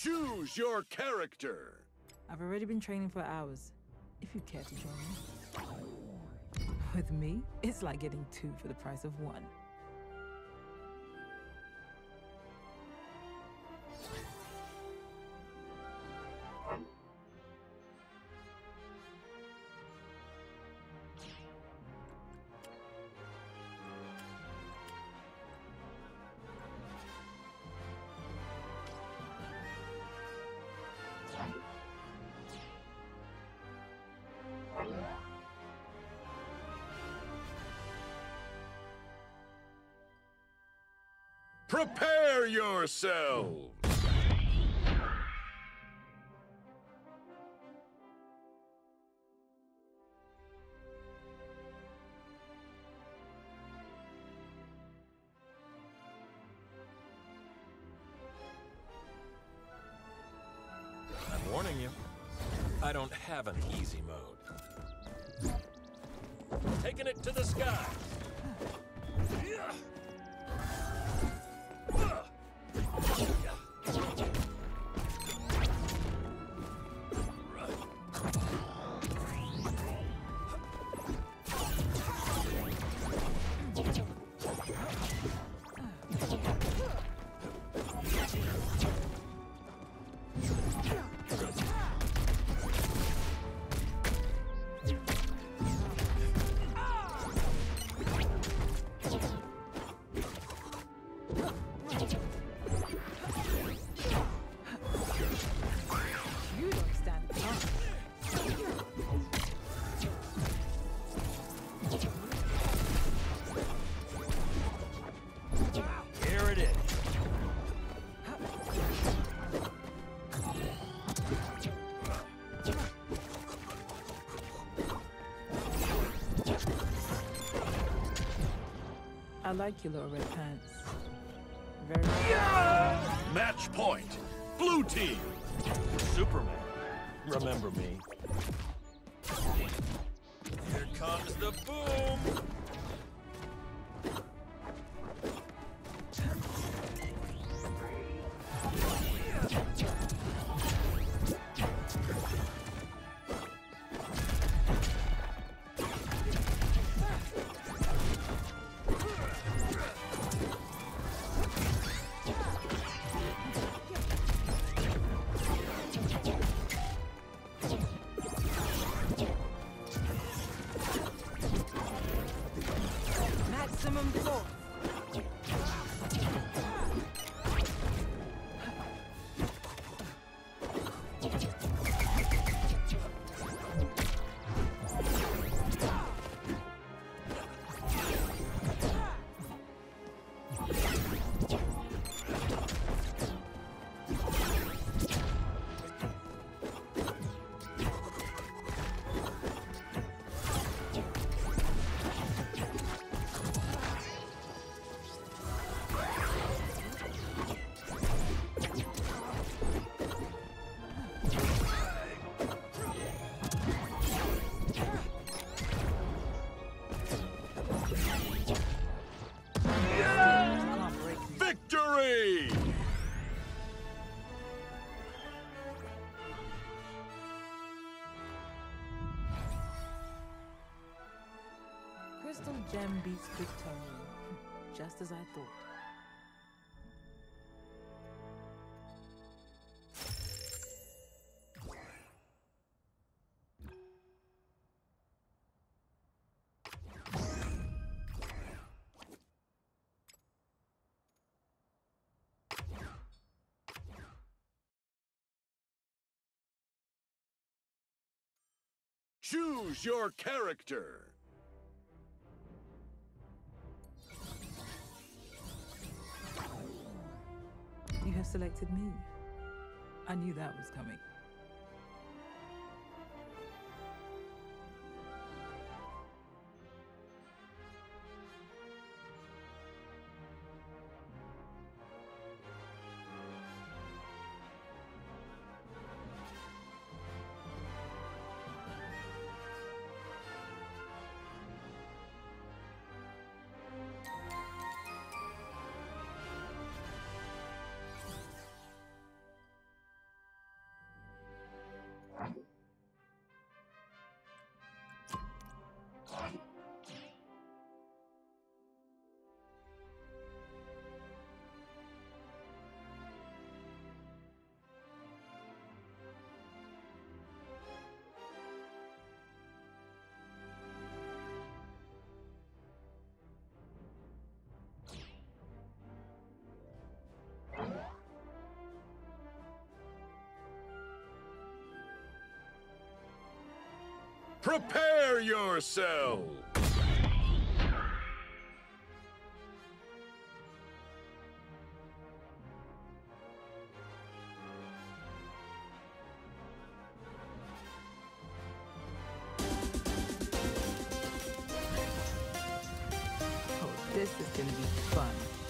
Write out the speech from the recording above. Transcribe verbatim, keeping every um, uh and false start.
Choose your character. I've already been training for hours, if you care to join me. With me, it's like getting two for the price of one. Prepare yourselves! I'm warning you, I don't have an easy mode. Taking it to the sky! I like your little red pants. Very Yeah! Match point. Blue team. Superman, remember me. Here comes the boom! Maximum force. Victory! Crystal Gem beats Kryptonian, just as I thought. Choose your character. You have selected me. I knew that was coming. Prepare yourselves! Oh, this is gonna be fun.